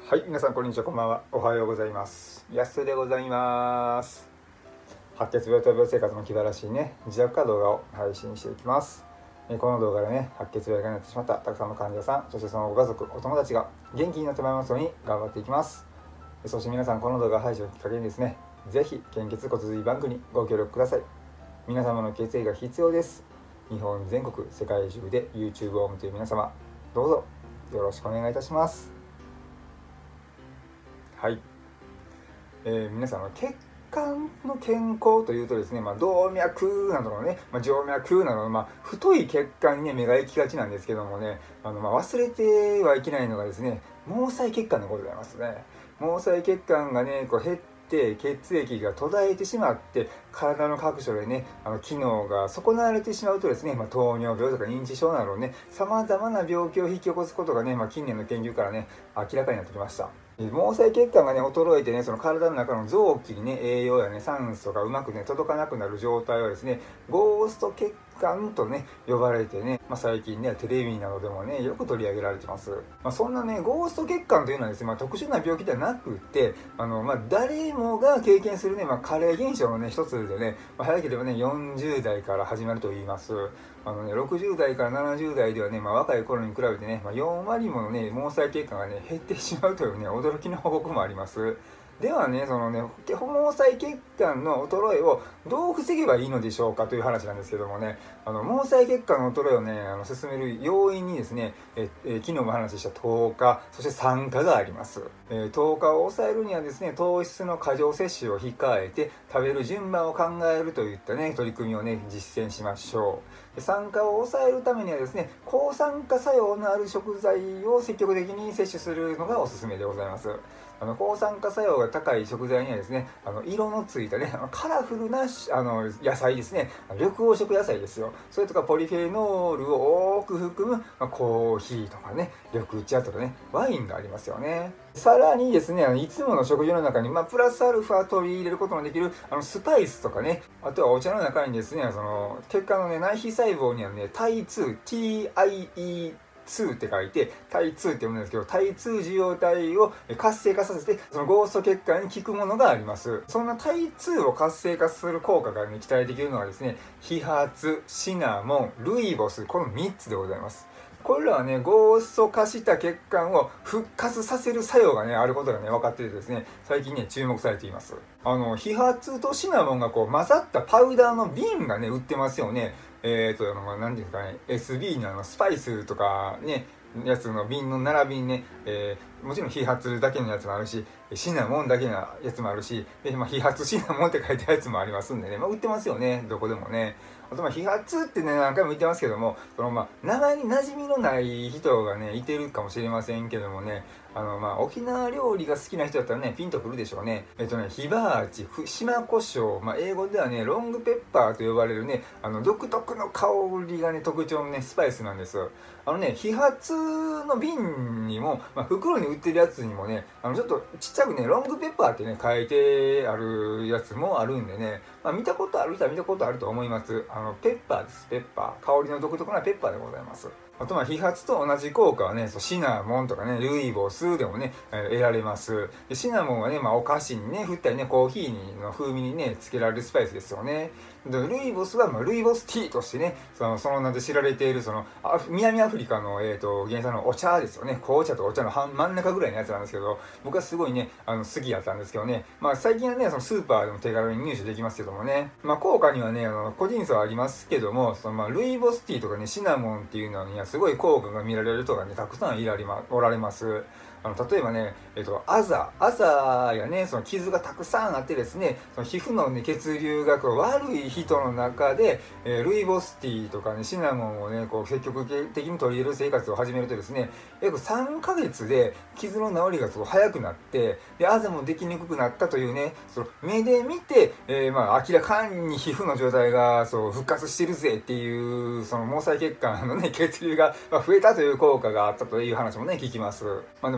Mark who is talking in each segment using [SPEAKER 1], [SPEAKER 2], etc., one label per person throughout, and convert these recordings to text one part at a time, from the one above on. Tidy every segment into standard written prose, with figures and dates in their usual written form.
[SPEAKER 1] はい、皆さんこんにちは、こんばんは。おはようございます。やすでございます。白血病と病生活の気晴らしいね、自宅化動画を配信していきます。この動画でね、白血病がなってしまったたくさんの患者さん、そしてそのご家族、お友達が元気になってまいりますように頑張っていきます。そして皆さん、この動画配信をきっかけにですね、ぜひ献血骨髄バンクにご協力ください。皆様の血液が必要です。日本全国、世界中で YouTube を見ている皆様、どうぞよろしくお願いいたします。はい、皆さんの血管の健康というとですね、動脈などのね、静脈などの、太い血管に、ね、目が行きがちなんですけどもね、忘れてはいけないのがですね、毛細血管でございますね。毛細血管がね、減って血液が途絶えてしまって体の各所でね機能が損なわれてしまうとですね、糖尿病とか認知症などねさまざまな病気を引き起こすことがね、近年の研究からね明らかになってきました。毛細血管がね衰えてねその体の中の臓器にね栄養やね酸素がうまくね届かなくなる状態はですねゴースト血管とね呼ばれてね、最近ねテレビなどでもねよく取り上げられてます。そんなねゴースト血管というのはですね、特殊な病気ではなくて誰もが経験するね、加齢現象のね一つでね、早ければね40代から始まると言います。60代から70代ではね、若い頃に比べてね、4割ものね毛細血管がね減ってしまうというね驚きの報告もあります。ではね、そのね、毛細血管の衰えをどう防げばいいのでしょうかという話なんですけどもね、毛細血管の衰えをね、進める要因にですね、昨日も話した糖化、そして酸化があります。糖化を抑えるにはですね、糖質の過剰摂取を控えて、食べる順番を考えるといったね、取り組みをね、実践しましょう。酸化を抑えるためにはですね、抗酸化作用のある食材を積極的に摂取するのがおすすめでございます。抗酸化作用が高い食材にはですね色のついたねカラフルな野菜ですね、緑黄色野菜ですよ。それとかポリフェノールを多く含む、コーヒーとかね緑茶とかねワインがありますよね。さらにですねいつもの食事の中に、プラスアルファ取り入れることのできるスパイスとかね、あとはお茶の中にですね血管のね内皮細胞にはねタイ2 TIE2って書いてタイ2って読むんですけど、タイ2受容体を活性化させてそのゴースト血管に効くものがあります。そんなタイ2を活性化する効果が、ね、期待できるのはですねヒハツ、シナモン、ルイボス、この3つでございます。これらはねゴースト化した血管を復活させる作用がねあることがね分かっててですね最近ね注目されています。ヒハツとシナモンが混ざったパウダーの瓶がね売ってますよね。何ていうんですかね SB のスパイスとかねやつの瓶の並びにね、もちろんヒハツだけのやつもあるしシナモンだけのやつもあるしヒハツシナモンって書いてあるやつもありますんでね、売ってますよねどこでもね。あとヒハツってね何回も言ってますけども名前に馴染みのない人がねいてるかもしれませんけどもね沖縄料理が好きな人だったらねピンとくるでしょうね。ヒバーチ、島胡椒、英語ではねロングペッパーと呼ばれるね独特の香りがね特徴のねスパイスなんです。ヒハツの瓶にも、袋に売ってるやつにもねちょっとちっちゃくねロングペッパーってね書いてあるやつもあるんでね、見たことある人は見たことあると思います。ペッパーです。ペッパー、香りの独特なペッパーでございます。あとヒハツと同じ効果はねシナモンとかねルイボスでもね、得られます。でシナモンはね、お菓子にね振ったりねコーヒーの風味にねつけられるスパイスですよね。でルイボスは、ルイボスティーとしてねその名で知られている南アフリカの、原産のお茶ですよね。紅茶とお茶の真ん中ぐらいのやつなんですけど、僕はすごいね好きだったんですけどね、最近はねスーパーでも手軽に入手できますけどもね、効果にはね個人差はありますけどもルイボスティーとかねシナモンっていうのにはすごい効果が見られる人がねたくさんおられます。例えばね、あざやねその傷がたくさんあってですねその皮膚の、ね、血流が悪い人の中で、ルイボスティーとかねシナモンをね積極的に取り入れる生活を始めるとですね約3ヶ月で傷の治りがすごい早くなってであざもできにくくなったというねその目で見て、明らかに皮膚の状態が復活してるぜっていうその毛細血管のね血流が増えたという効果があったという話もね聞きます。でも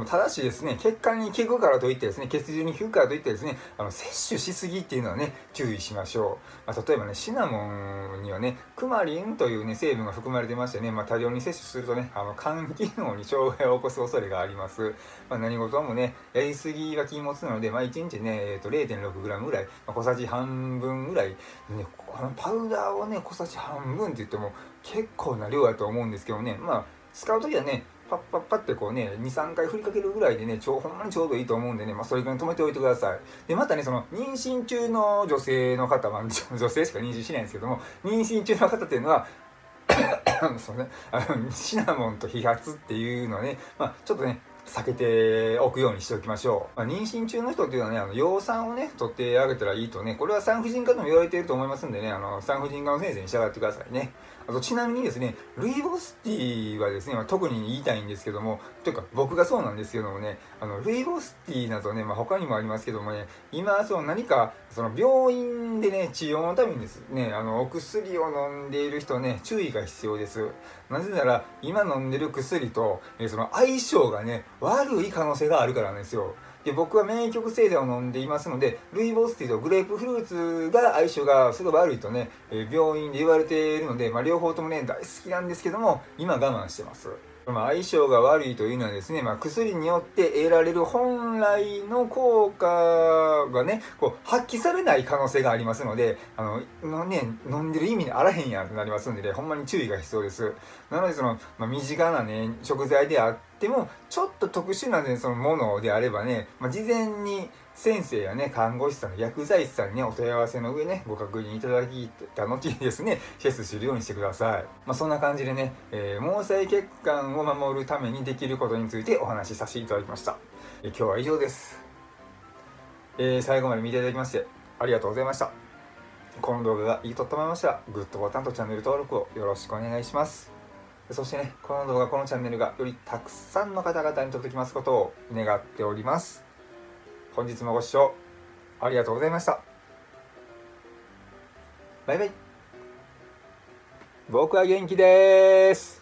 [SPEAKER 1] ただしですね、血管に効くからといってですね、血流に効くからといってですね、摂取しすぎっていうのはね、注意しましょう。例えばね、シナモンにはね、クマリンというね、成分が含まれてましてね、多量に摂取するとね、肝機能に障害を起こす恐れがあります。何事もね、やりすぎは禁物なので、1日ね、0.6g ぐらい、小さじ半分ぐらい、ね、パウダーをね、小さじ半分って言っても結構な量やと思うんですけどね、使うときはね、パッパッパってこうね、2、3回振りかけるぐらいでね、ほんまにちょうどいいと思うんでね、それぐらいに止めておいてください。で、またね、妊娠中の女性の方、女性しか妊娠しないんですけども、妊娠中の方っていうのは、そうね、シナモンと飛髪っていうのはね、ちょっとね、避けておくようにしておきましょう。妊娠中の人っていうのはね、葉酸をね、取ってあげたらいいとね、これは産婦人科でも言われていると思いますんでね、産婦人科の先生に従ってくださいね。ちなみにですね、ルイボスティーはですね、特に言いたいんですけども、というか僕がそうなんですけどもね、ルイボスティーなどね、他にもありますけどもね、今、何か、病院でね、治療のためにですね、お薬を飲んでいる人ね、注意が必要です。なぜなら、今飲んでる薬と、相性がね、悪い可能性があるからなんですよ。で、僕は免疫抑制剤を飲んでいますので、ルイボスティーとグレープフルーツが相性がすごい悪いとね、病院で言われているので、両方ともね、大好きなんですけども、今我慢してます。相性が悪いというのはですね、薬によって得られる本来の効果がね、発揮されない可能性がありますので、飲んでる意味にあらへんやんってなりますんでね、ほんまに注意が必要です。なので身近なね、食材であっても、ちょっと特殊なね、ものであればね、事前に先生やね、看護師さん、薬剤師さんにね、お問い合わせの上ね、ご確認いただきた後にですね、摂取するようにしてください。そんな感じでね、毛細血管を守るためにできることについてお話しさせていただきました。今日は以上です。最後まで見ていただきまして、ありがとうございました。この動画がいいと思いましたら、グッドボタンとチャンネル登録をよろしくお願いします。そしてね、この動画、このチャンネルがよりたくさんの方々に届きますことを願っております。本日もご視聴ありがとうございました。バイバイ。僕は元気です。